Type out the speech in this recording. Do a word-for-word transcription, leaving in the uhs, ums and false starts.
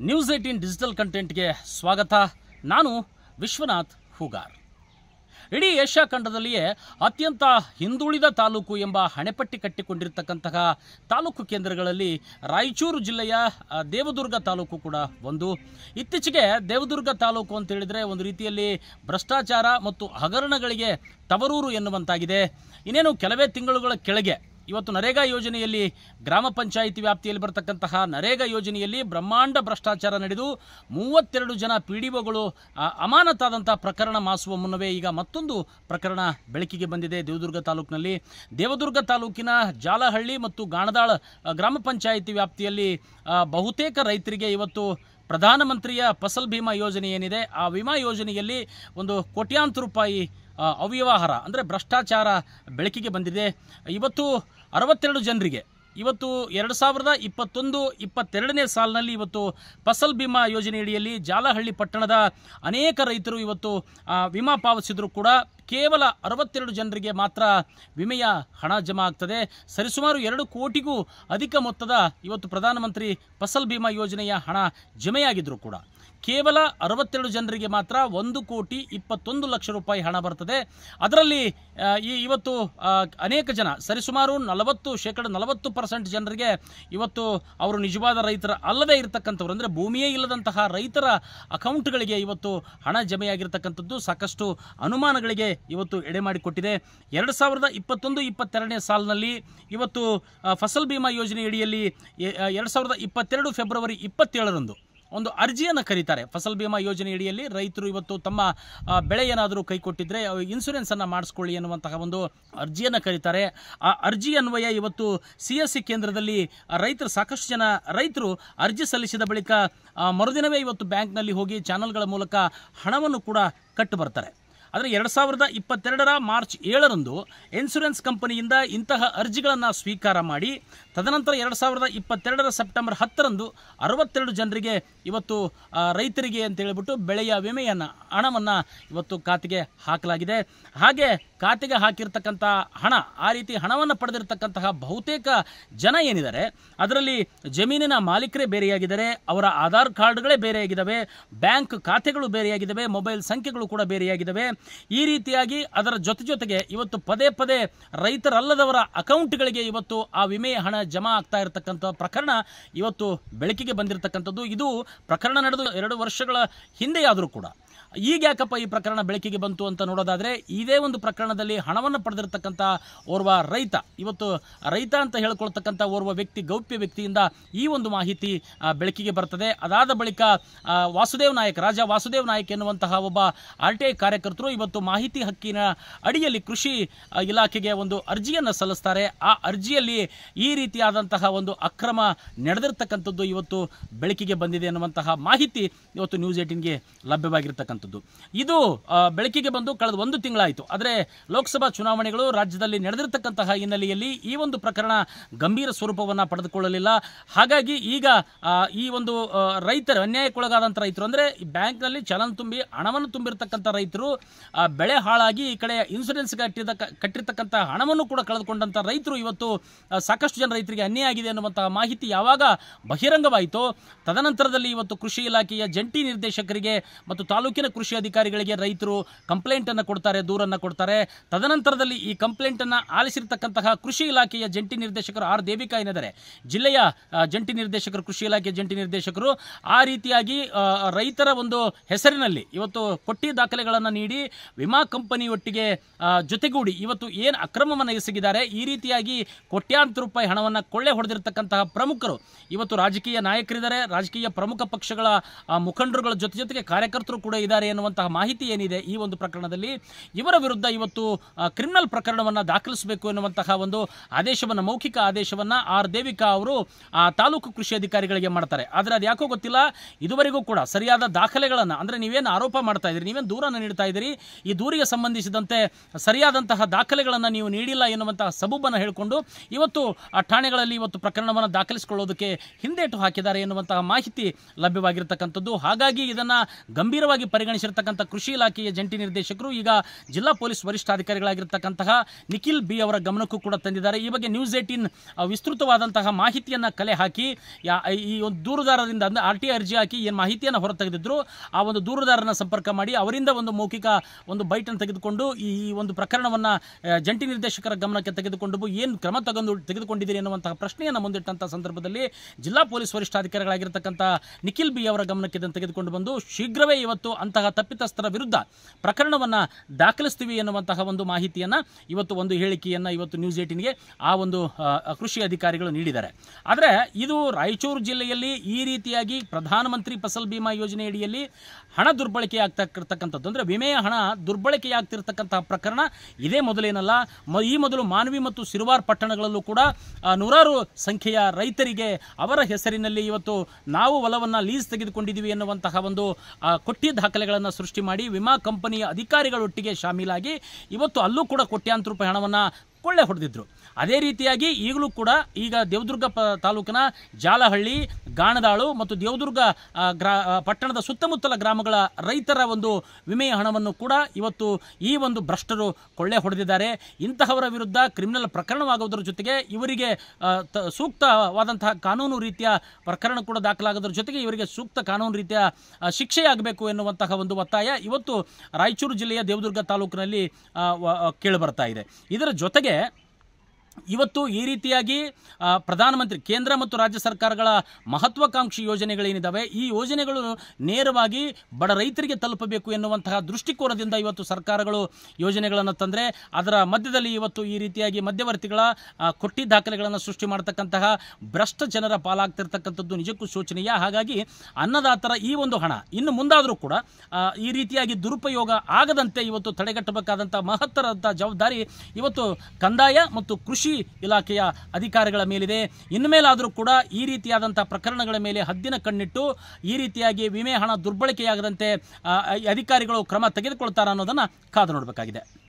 News eighteen digital ಕಂಟೆಂಟ್ಗೆ ಸ್ವಾಗತ. ನಾನು ವಿಶ್ವನಾಥ್ ಹೂಗಾರ್. ಇಡೀ ಏಷ್ಯಾ ಖಂಡದಲ್ಲಿಯೇ ಅತ್ಯಂತ ಹಿಂದುಳಿದ ತಾಲೂಕು ಎಂಬ ಹಣೆಪಟ್ಟಿ ಕಟ್ಟಿಕೊಂಡಿರತಕ್ಕಂತಹ ತಾಲೂಕು ಕೇಂದ್ರಗಳಲ್ಲಿ ರಾಯಚೂರು ಜಿಲ್ಲೆಯ ದೇವದುರ್ಗ ತಾಲೂಕು ಕೂಡ ಒಂದು. ಇತ್ತೀಚೆಗೆ ದೇವದುರ್ಗ ತಾಲೂಕು ಅಂತ ಹೇಳಿದರೆ ಒಂದು ರೀತಿಯಲ್ಲಿ ಭ್ರಷ್ಟಾಚಾರ ಮತ್ತು ಹಗರಣಗಳಿಗೆ ತವರೂರು ಎನ್ನುವಂತಾಗಿದೆ. ಇನ್ನೇನು ಕೆಲವೇ ತಿಂಗಳುಗಳ ಕೆಳಗೆ ಇವತ್ತು ನರೇಗಾ ಯೋಜನೆಯಲ್ಲಿ ಗ್ರಾಮ ಪಂಚಾಯಿತಿ ವ್ಯಾಪ್ತಿಯಲ್ಲಿ ಬರತಕ್ಕಂತಹ ನರೇಗಾ ಯೋಜನೆಯಲ್ಲಿ ಬ್ರಹ್ಮಾಂಡ ಭ್ರಷ್ಟಾಚಾರ ನಡೆದು ಮೂವತ್ತೆರಡು ಜನ ಪಿ ಡಿ ಒಗಳು ಅಮಾನತಾದಂಥ ಪ್ರಕರಣ ಮಾಸುವ ಮುನ್ನವೇ ಈಗ ಮತ್ತೊಂದು ಪ್ರಕರಣ ಬೆಳಕಿಗೆ ಬಂದಿದೆ ದೇವದುರ್ಗ ತಾಲೂಕಿನಲ್ಲಿ. ದೇವದುರ್ಗ ತಾಲೂಕಿನ ಜಾಲಹಳ್ಳಿ ಮತ್ತು ಗಾಣದಾಳ ಗ್ರಾಮ ಪಂಚಾಯಿತಿ ವ್ಯಾಪ್ತಿಯಲ್ಲಿ ಬಹುತೇಕ ರೈತರಿಗೆ ಇವತ್ತು ಪ್ರಧಾನಮಂತ್ರಿಯ ಫಸಲ್ ಬಿಮಾ ಯೋಜನೆ ಏನಿದೆ ಆ ವಿಮಾ ಯೋಜನೆಯಲ್ಲಿ ಒಂದು ಕೋಟ್ಯಾಂತರ ರೂಪಾಯಿ ಅವ್ಯವಹಾರ ಅಂದರೆ ಭ್ರಷ್ಟಾಚಾರ ಬೆಳಕಿಗೆ ಬಂದಿದೆ. ಇವತ್ತು ಅರವತ್ತೆರಡು ಜನರಿಗೆ ಇವತ್ತು ಎರಡು ಸಾವಿರದ ಇಪ್ಪತ್ತೊಂದು ಇಪ್ಪತ್ತೆರಡನೇ ಸಾಲಿನಲ್ಲಿ ಇವತ್ತು ಫಸಲ್ ಬಿಮಾ ಯೋಜನೆಯಡಿಯಲ್ಲಿ ಜಾಲಹಳ್ಳಿ ಪಟ್ಟಣದ ಅನೇಕ ರೈತರು ಇವತ್ತು ವಿಮಾ ಪಾವತಿಸಿದರೂ ಕೂಡ ಕೇವಲ ಅರವತ್ತೆರಡು ಜನರಿಗೆ ಮಾತ್ರ ವಿಮೆಯ ಹಣ ಜಮಾ ಆಗ್ತದೆ. ಸರಿಸುಮಾರು ಎರಡು ಕೋಟಿಗೂ ಅಧಿಕ ಮೊತ್ತದ ಇವತ್ತು ಪ್ರಧಾನಮಂತ್ರಿ ಫಸಲ್ ಬಿಮಾ ಯೋಜನೆಯ ಹಣ ಜಮೆಯಾಗಿದ್ದರೂ ಕೂಡ ಕೇವಲ ಅರವತ್ತೆರಡು ಜನರಿಗೆ ಮಾತ್ರ ಒಂದು ಕೋಟಿ ಇಪ್ಪತ್ತೊಂದು ಲಕ್ಷ ರೂಪಾಯಿ ಹಣ ಬರ್ತದೆ. ಅದರಲ್ಲಿ ಈ ಇವತ್ತು ಅನೇಕ ಜನ ಸರಿಸುಮಾರು ನಲವತ್ತು ಶೇಕಡ ನಲವತ್ತು ಪರ್ಸೆಂಟ್ ಜನರಿಗೆ ಇವತ್ತು ಅವರು ನಿಜವಾದ ರೈತರ ಅಲ್ಲದೇ ಇರತಕ್ಕಂಥವ್ರು ಅಂದರೆ ಭೂಮಿಯೇ ಇಲ್ಲದಂತಹ ರೈತರ ಅಕೌಂಟ್ಗಳಿಗೆ ಇವತ್ತು ಹಣ ಜಮೆಯಾಗಿರ್ತಕ್ಕಂಥದ್ದು ಸಾಕಷ್ಟು ಅನುಮಾನಗಳಿಗೆ ಇವತ್ತು ಎಡೆ ಮಾಡಿಕೊಟ್ಟಿದೆ. ಎರಡು ಸಾವಿರದ ಇಪ್ಪತ್ತೊಂದು ಇಪ್ಪತ್ತೆರಡನೇ ಸಾಲಿನಲ್ಲಿ ಇವತ್ತು ಫಸಲ್ ಬಿಮಾ ಯೋಜನೆ ಅಡಿಯಲ್ಲಿ ಎರಡು ಸಾವಿರದ ಇಪ್ಪತ್ತೆರಡು ಫೆಬ್ರವರಿ ಇಪ್ಪತ್ತೇಳರಂದು ಒಂದು ಅರ್ಜಿಯನ್ನು ಕರೀತಾರೆ. ಫಸಲ್ ಬಿಮಾ ಯೋಜನೆ ಅಡಿಯಲ್ಲಿ ರೈತರು ಇವತ್ತು ತಮ್ಮ ಬೆಳೆ ಏನಾದರೂ ಕೈ ಕೊಟ್ಟಿದ್ರೆ ಇನ್ಸೂರೆನ್ಸನ್ನು ಮಾಡಿಸ್ಕೊಳ್ಳಿ ಎನ್ನುವಂತಹ ಒಂದು ಅರ್ಜಿಯನ್ನು ಕರೀತಾರೆ. ಆ ಅರ್ಜಿ ಅನ್ವಯ ಇವತ್ತು ಸಿ ಎಸ್ ಸಿ ಕೇಂದ್ರದಲ್ಲಿ ರೈತರು ಸಾಕಷ್ಟು ಜನ ರೈತರು ಅರ್ಜಿ ಸಲ್ಲಿಸಿದ ಬಳಿಕ ಮರುದಿನವೇ ಇವತ್ತು ಬ್ಯಾಂಕ್ನಲ್ಲಿ ಹೋಗಿ ಚಾನಲ್ಗಳ ಮೂಲಕ ಹಣವನ್ನು ಕೂಡ ಕಟ್ಟು ಬರ್ತಾರೆ. ಆದರೆ ಎರಡು ಸಾವಿರದ ಇಪ್ಪತ್ತೆರಡರ ಮಾರ್ಚ್ ಏಳರಂದು ಇನ್ಶೂರೆನ್ಸ್ ಕಂಪನಿಯಿಂದ ಇಂತಹ ಅರ್ಜಿಗಳನ್ನು ಸ್ವೀಕಾರ ಮಾಡಿ ತದನಂತರ ಎರಡು ಸಾವಿರದ ಇಪ್ಪತ್ತೆರಡರ ಸೆಪ್ಟೆಂಬರ್ ಹತ್ತರಂದು ಅರವತ್ತೆರಡು ಜನರಿಗೆ ಇವತ್ತು ರೈತರಿಗೆ ಅಂತೇಳಿಬಿಟ್ಟು ಬೆಳೆಯ ವಿಮೆಯನ್ನು ಹಣವನ್ನು ಇವತ್ತು ಖಾತೆಗೆ ಹಾಕಲಾಗಿದೆ. ಹಾಗೆ ಖಾತೆಗೆ ಹಾಕಿರ್ತಕ್ಕಂಥ ಹಣ ಆ ರೀತಿ ಹಣವನ್ನು ಪಡೆದಿರತಕ್ಕಂತಹ ಬಹುತೇಕ ಜನ ಏನಿದ್ದಾರೆ ಅದರಲ್ಲಿ ಜಮೀನಿನ ಮಾಲೀಕರೇ ಬೇರೆಯಾಗಿದ್ದಾರೆ, ಅವರ ಆಧಾರ್ ಕಾರ್ಡ್ಗಳೇ ಬೇರೆಯಾಗಿದ್ದಾವೆ, ಬ್ಯಾಂಕ್ ಖಾತೆಗಳು ಬೇರೆಯಾಗಿದ್ದಾವೆ, ಮೊಬೈಲ್ ಸಂಖ್ಯೆಗಳು ಕೂಡ ಬೇರೆಯಾಗಿದ್ದಾವೆ. ಈ ರೀತಿಯಾಗಿ ಅದರ ಜೊತೆ ಜೊತೆಗೆ ಇವತ್ತು ಪದೇ ಪದೇ ರೈತರಲ್ಲದವರ ಅಕೌಂಟ್ಗಳಿಗೆ ಇವತ್ತು ಆ ವಿಮೆಯ ಹಣ ಜಮಾ ಆಗ್ತಾ ಇರತಕ್ಕಂಥ ಪ್ರಕರಣ ಇವತ್ತು ಬೆಳಕಿಗೆ ಬಂದಿರತಕ್ಕಂಥದ್ದು. ಇದು ಪ್ರಕರಣ ನಡೆದು ಎರಡು ವರ್ಷಗಳ ಹಿಂದೆಯಾದರೂ ಕೂಡ ಈಗ ಯಾಕಪ್ಪ ಈ ಪ್ರಕರಣ ಬೆಳಕಿಗೆ ಬಂತು ಅಂತ ನೋಡೋದಾದರೆ ಇದೇ ಒಂದು ಪ್ರಕರಣದಲ್ಲಿ ಹಣವನ್ನು ಪಡೆದಿರತಕ್ಕಂಥ ಓರ್ವ ರೈತ ಇವತ್ತು ರೈತ ಅಂತ ಹೇಳ್ಕೊಳ್ತಕ್ಕಂಥ ಓರ್ವ ವ್ಯಕ್ತಿ ಗೌಪ್ಯ ವ್ಯಕ್ತಿಯಿಂದ ಈ ಒಂದು ಮಾಹಿತಿ ಬೆಳಕಿಗೆ ಬರ್ತದೆ. ಅದಾದ ಬಳಿಕ ವಾಸುದೇವ್ ನಾಯಕ್ ರಾಜ ವಾಸುದೇವ್ ನಾಯಕ್ ಎನ್ನುವಂತಹ ಒಬ್ಬ ಆರ್ ಟಿ ಐ ಕಾರ್ಯಕರ್ತರು ಇವತ್ತು ಮಾಹಿತಿ ಹಕ್ಕಿನ ಅಡಿಯಲ್ಲಿ ಕೃಷಿ ಇಲಾಖೆಗೆ ಒಂದು ಅರ್ಜಿಯನ್ನು ಸಲ್ಲಿಸ್ತಾರೆ. ಆ ಅರ್ಜಿಯಲ್ಲಿ ಈ ರೀತಿಯಾದಂತಹ ಒಂದು ಅಕ್ರಮ ನಡೆದಿರ್ತಕ್ಕಂಥದ್ದು ಇವತ್ತು ಬೆಳಕಿಗೆ ಬಂದಿದೆ ಎನ್ನುವಂತಹ ಮಾಹಿತಿ ಇವತ್ತು ನ್ಯೂಸ್ ಏಟೀನ್ಗೆ ಲಭ್ಯವಾಗಿರ್ತಕ್ಕಂಥ ಇದು ಬೆಳಕಿಗೆ ಬಂದು ಕಳೆದ ಒಂದು ತಿಂಗಳಾಯಿತು. ಆದರೆ ಲೋಕಸಭಾ ಚುನಾವಣೆಗಳು ರಾಜ್ಯದಲ್ಲಿ ನಡೆದಿರತಕ್ಕಂತಹ ಹಿನ್ನೆಲೆಯಲ್ಲಿ ಈ ಒಂದು ಪ್ರಕರಣ ಗಂಭೀರ ಸ್ವರೂಪವನ್ನು ಪಡೆದುಕೊಳ್ಳಲಿಲ್ಲ. ಹಾಗಾಗಿ ಈಗ ಈ ಒಂದು ರೈತರು ಅನ್ಯಾಯಕ್ಕೊಳಗಾದಂಥ ರೈತರು ಅಂದರೆ ಬ್ಯಾಂಕ್ನಲ್ಲಿ ಚಲನ್ ತುಂಬಿ ಹಣವನ್ನು ತುಂಬಿರತಕ್ಕಂಥ ರೈತರು ಬೆಳೆ ಹಾಳಾಗಿ ಈ ಕಡೆ ಇನ್ಸೂರೆನ್ಸ್ ಕಟ್ಟಿದ ಕಟ್ಟಿರ್ತಕ್ಕಂಥ ಹಣವನ್ನು ಕೂಡ ಕಳೆದುಕೊಂಡಂಥ ರೈತರು ಇವತ್ತು ಸಾಕಷ್ಟು ಜನ ರೈತರಿಗೆ ಅನ್ಯಾಯ ಆಗಿದೆ ಅನ್ನುವಂತಹ ಮಾಹಿತಿ ಯಾವಾಗ ಬಹಿರಂಗವಾಯಿತೋ ತದನಂತರದಲ್ಲಿ ಇವತ್ತು ಕೃಷಿ ಇಲಾಖೆಯ ಜಂಟಿ ನಿರ್ದೇಶಕರಿಗೆ ಮತ್ತು ತಾಲೂಕಿನ ಕೃಷಿ ಅಧಿಕಾರಿಗಳಿಗೆ ರೈತರು ಕಂಪ್ಲೇಂಟ್ ಅನ್ನು ಕೊಡ್ತಾರೆ, ದೂರನ್ನು ಕೊಡ್ತಾರೆ. ತದನಂತರದಲ್ಲಿ ಈ ಕಂಪ್ಲೇಂಟ್ ಅನ್ನು ಆಲಿಸಿರ್ತಕ್ಕಂತಹ ಕೃಷಿ ಇಲಾಖೆಯ ಜಂಟಿ ನಿರ್ದೇಶಕರು ಆರ್ ದೇವಿಕಾ ಏನಿದ್ದಾರೆ ಜಿಲ್ಲೆಯ ಜಂಟಿ ನಿರ್ದೇಶಕರು ಕೃಷಿ ಇಲಾಖೆಯ ಜಂಟಿ ನಿರ್ದೇಶಕರು ಆ ರೀತಿಯಾಗಿ ರೈತರ ಒಂದು ಹೆಸರಿನಲ್ಲಿ ಇವತ್ತು ಕೊಟ್ಟಿ ದಾಖಲೆಗಳನ್ನು ನೀಡಿ ವಿಮಾ ಕಂಪನಿಯೊಟ್ಟಿಗೆ ಜೊತೆಗೂಡಿ ಇವತ್ತು ಏನು ಅಕ್ರಮವನ್ನು ಎಸಗಿದ್ದಾರೆ ಈ ರೀತಿಯಾಗಿ ಕೋಟ್ಯಾಂತರ ರೂಪಾಯಿ ಹಣವನ್ನು ಕೊಳ್ಳೆ ಹೊಡೆದಿರತಕ್ಕಂತಹ ಪ್ರಮುಖರು ಇವತ್ತು ರಾಜಕೀಯ ನಾಯಕರಿದ್ದಾರೆ, ರಾಜಕೀಯ ಪ್ರಮುಖ ಪಕ್ಷಗಳ ಮುಖಂಡರುಗಳ ಜೊತೆ ಜೊತೆಗೆ ಕಾರ್ಯಕರ್ತರು ಕೂಡ ಇದ್ದಾರೆ ಎನ್ನುವಂತಹ ಮಾಹಿತಿ ಏನಿದೆ ಈ ಒಂದು ಪ್ರಕರಣದಲ್ಲಿ ಇವರ ವಿರುದ್ಧ ಇವತ್ತು ಕ್ರಿಮಿನಲ್ ಪ್ರಕರಣವನ್ನು ದಾಖಲಿಸಬೇಕು ಎನ್ನುವಂತಹ ಒಂದು ಆದೇಶವನ್ನು ಮೌಖಿಕ ಆದೇಶವನ್ನು ಆರ್ ದೇವಿಕಾ ಅವರು ತಾಲೂಕು ಕೃಷಿ ಅಧಿಕಾರಿಗಳಿಗೆ ಮಾಡ್ತಾರೆ. ಆದರೆ ಅದು ಯಾಕೋ ಗೊತ್ತಿಲ್ಲ ಇದುವರೆಗೂ ಕೂಡ ಸರಿಯಾದ ದಾಖಲೆಗಳನ್ನು ಅಂದರೆ ನೀವೇನು ಆರೋಪ ಮಾಡ್ತಾ ಇದ್ದೀರಿ, ನೀವೇನು ದೂರನ್ನು ನೀಡ್ತಾ ಇದ್ದೀರಿ, ಈ ದೂರಿಗೆ ಸಂಬಂಧಿಸಿದಂತೆ ಸರಿಯಾದಂತಹ ದಾಖಲೆಗಳನ್ನು ನೀವು ನೀಡಿಲ್ಲ ಎನ್ನುವಂತಹ ಸಬೂಬನ್ನು ಹೇಳಿಕೊಂಡು ಇವತ್ತು ಆ ಠಾಣೆಗಳಲ್ಲಿ ಇವತ್ತು ಪ್ರಕರಣವನ್ನು ದಾಖಲಿಸಿಕೊಳ್ಳೋದಕ್ಕೆ ಹಿಂದೇಟು ಹಾಕಿದ್ದಾರೆ ಎನ್ನುವಂತಹ ಮಾಹಿತಿ ಲಭ್ಯವಾಗಿರ್ತಕ್ಕಂಥದ್ದು. ಹಾಗಾಗಿ ಇದನ್ನು ಗಂಭೀರವಾಗಿ ಪರಿಗಣಿಸಿ ಪರಿಗಣಿಸಿರ್ತಕ್ಕಂಥ ಕೃಷಿ ಇಲಾಖೆಯ ಜಂಟಿ ನಿರ್ದೇಶಕರು ಈಗ ಜಿಲ್ಲಾ ಪೊಲೀಸ್ ವರಿಷ್ಠಾಧಿಕಾರಿಗಳಾಗಿರ್ತಕ್ಕಂತಹ ನಿಖಿಲ್ ಬಿ ಅವರ ಗಮನಕ್ಕೂ ಕೂಡ ತಂದಿದ್ದಾರೆ. ಈ ಬಗ್ಗೆ ನ್ಯೂಸ್ ಏಟೀನ್ ವಿಸ್ತೃತವಾದಂತಹ ಮಾಹಿತಿಯನ್ನು ಕಲೆ ಹಾಕಿ ಈ ಒಂದು ದೂರುದಾರರಿಂದ ಅಂದರೆ ಆರ್ ಟಿ ಅರ್ಜಿ ಹಾಕಿ ಏನು ಮಾಹಿತಿಯನ್ನು ಹೊರತೆಗೆದಿದ್ರು ಆ ಒಂದು ದೂರುದಾರನ ಸಂಪರ್ಕ ಮಾಡಿ ಅವರಿಂದ ಒಂದು ಮೌಖಿಕ ಒಂದು ಬೈಟನ್ನು ತೆಗೆದುಕೊಂಡು ಈ ಒಂದು ಪ್ರಕರಣವನ್ನು ಜಂಟಿ ನಿರ್ದೇಶಕರ ಗಮನಕ್ಕೆ ತೆಗೆದುಕೊಂಡು ಏನು ಕ್ರಮ ತಗೊಂಡು ತೆಗೆದುಕೊಂಡಿದ್ದೀರಿ ಎನ್ನುವಂತಹ ಪ್ರಶ್ನೆಯನ್ನು ಮುಂದಿಟ್ಟಂಥ ಸಂದರ್ಭದಲ್ಲಿ ಜಿಲ್ಲಾ ಪೊಲೀಸ್ ವರಿಷ್ಠಾಧಿಕಾರಿಗಳಾಗಿರ್ತಕ್ಕಂಥ ನಿಖಿಲ್ ಬಿ ಅವರ ಗಮನಕ್ಕೆ ಇದನ್ನು ತೆಗೆದುಕೊಂಡು ಬಂದು ಶೀಘ್ರವೇ ಇವತ್ತು ಅಂತಹ ತಪ್ಪಿತಸ್ಥರ ವಿರುದ್ಧ ಪ್ರಕರಣವನ್ನು ದಾಖಲಿಸ್ತೀವಿ ಎನ್ನುವಂತಹ ಒಂದು ಮಾಹಿತಿಯನ್ನು ಇವತ್ತು ಒಂದು ಹೇಳಿಕೆಯನ್ನು ಇವತ್ತು ನ್ಯೂಸ್ ಏಟೀನ್ಗೆ ಆ ಒಂದು ಕೃಷಿ ಅಧಿಕಾರಿಗಳು ನೀಡಿದ್ದಾರೆ. ಆದರೆ ಇದು ರಾಯಚೂರು ಜಿಲ್ಲೆಯಲ್ಲಿ ಈ ರೀತಿಯಾಗಿ ಪ್ರಧಾನಮಂತ್ರಿ ಫಸಲ್ ಬಿಮಾ ಯೋಜನೆ ಅಡಿಯಲ್ಲಿ ಹಣ ದುರ್ಬಳಕೆ ಆಗ್ತಕ್ಕಂಥದ್ದು ಅಂದರೆ ವಿಮೆಯ ಹಣ ದುರ್ಬಳಕೆಯಾಗ್ತಿರ್ತಕ್ಕಂತಹ ಪ್ರಕರಣ ಇದೇ ಮೊದಲೇನಲ್ಲ. ಈ ಮೊದಲು ಮಾನ್ವಿ ಮತ್ತು ಸಿರುವಾರ್ ಪಟ್ಟಣಗಳಲ್ಲೂ ಕೂಡ ನೂರಾರು ಸಂಖ್ಯೆಯ ರೈತರಿಗೆ ಅವರ ಹೆಸರಿನಲ್ಲಿ ಇವತ್ತು ನಾವು ಹೊಲವನ್ನು ಲೀಸ್ ತೆಗೆದುಕೊಂಡಿದ್ದೀವಿ ಎನ್ನುವಂತಹ ಒಂದು ಕೊಟ್ಟಿ ದಾಖಲೆಗಳನ್ನು ಸೃಷ್ಟಿ ಮಾಡಿ ವಿಮಾ ಕಂಪನಿಯ ಅಧಿಕಾರಿಗಳೊಟ್ಟಿಗೆ ಶಾಮೀಲಾಗಿ ಇವತ್ತು ಅಲ್ಲೂ ಕೂಡ ಕೋಟ್ಯಾಂತರ ರೂಪಾಯಿ ಹಣವನ್ನು ಕೊಳ್ಳೆ ಹೊಡೆದಿದ್ರು. ಅದೇ ರೀತಿಯಾಗಿ ಈಗಲೂ ಕೂಡ ಈಗ ದೇವದುರ್ಗ ಪ ತಾಲೂಕಿನ ಜಾಲಹಳ್ಳಿ, ಗಾಣದಾಳು ಮತ್ತು ದೇವದುರ್ಗ ಗ್ರಾ ಪಟ್ಟಣದ ಸುತ್ತಮುತ್ತಲ ಗ್ರಾಮಗಳ ರೈತರ ಒಂದು ವಿಮೆಯ ಹಣವನ್ನು ಕೂಡ ಇವತ್ತು ಈ ಒಂದು ಭ್ರಷ್ಟರು ಕೊಳ್ಳೆ ಹೊಡೆದಿದ್ದಾರೆ. ಇಂತಹವರ ವಿರುದ್ಧ ಕ್ರಿಮಿನಲ್ ಪ್ರಕರಣವಾಗುವುದರ ಜೊತೆಗೆ ಇವರಿಗೆ ಸೂಕ್ತವಾದಂತಹ ಕಾನೂನು ರೀತಿಯ ಪ್ರಕರಣ ಕೂಡ ದಾಖಲಾಗೋದ್ರ ಜೊತೆಗೆ ಇವರಿಗೆ ಸೂಕ್ತ ಕಾನೂನು ರೀತಿಯ ಶಿಕ್ಷೆಯಾಗಬೇಕು ಎನ್ನುವಂತಹ ಒಂದು ಒತ್ತಾಯ ಇವತ್ತು ರಾಯಚೂರು ಜಿಲ್ಲೆಯ ದೇವದುರ್ಗ ತಾಲೂಕಿನಲ್ಲಿ ಕೇಳಿಬರ್ತಾ ಇದೆ. ಇದರ ಜೊತೆಗೆ ಇವತ್ತು ಈ ರೀತಿಯಾಗಿ ಪ್ರಧಾನಮಂತ್ರಿ ಕೇಂದ್ರ ಮತ್ತು ರಾಜ್ಯ ಸರ್ಕಾರಗಳ ಮಹತ್ವಾಕಾಂಕ್ಷಿ ಯೋಜನೆಗಳೇನಿದ್ದಾವೆ ಈ ಯೋಜನೆಗಳು ನೇರವಾಗಿ ಬಡ ರೈತರಿಗೆ ತಲುಪಬೇಕು ಎನ್ನುವಂತಹ ದೃಷ್ಟಿಕೋನದಿಂದ ಇವತ್ತು ಸರ್ಕಾರಗಳು ಯೋಜನೆಗಳನ್ನು ತಂದರೆ ಅದರ ಮಧ್ಯದಲ್ಲಿ ಇವತ್ತು ಈ ರೀತಿಯಾಗಿ ಮಧ್ಯವರ್ತಿಗಳ ಕೊಟ್ಟಿ ದಾಖಲೆಗಳನ್ನು ಸೃಷ್ಟಿ ಮಾಡತಕ್ಕಂತಹ ಭ್ರಷ್ಟ ಜನರ ಪಾಲಾಗ್ತಿರ್ತಕ್ಕಂಥದ್ದು ನಿಜಕ್ಕೂ ಶೋಚನೀಯ. ಹಾಗಾಗಿ ಅನ್ನದಾತರ ಈ ಒಂದು ಹಣ ಇನ್ನು ಮುಂದಾದರೂ ಕೂಡ ಈ ರೀತಿಯಾಗಿ ದುರುಪಯೋಗ ಆಗದಂತೆ ಇವತ್ತು ತಡೆಗಟ್ಟಬೇಕಾದಂಥ ಮಹತ್ತರದ ಜವಾಬ್ದಾರಿ ಇವತ್ತು ಕಂದಾಯ ಮತ್ತು ಕೃಷಿ ಇಲಾಖೆಯ ಅಧಿಕಾರಿಗಳ ಮೇಲಿದೆ. ಇನ್ನು ಮೇಲಾದರೂ ಕೂಡ ಈ ರೀತಿಯಾದಂಥ ಪ್ರಕರಣಗಳ ಮೇಲೆ ಹದ್ದಿನ ಕಣ್ಣಿಟ್ಟು ಈ ರೀತಿಯಾಗಿ ವಿಮೆ ಹಣ ದುರ್ಬಳಕೆಯಾಗದಂತೆ ಅಧಿಕಾರಿಗಳು ಕ್ರಮ ತೆಗೆದುಕೊಳ್ತಾರೆ ಅನ್ನೋದನ್ನು ಕಾದು ನೋಡಬೇಕಾಗಿದೆ.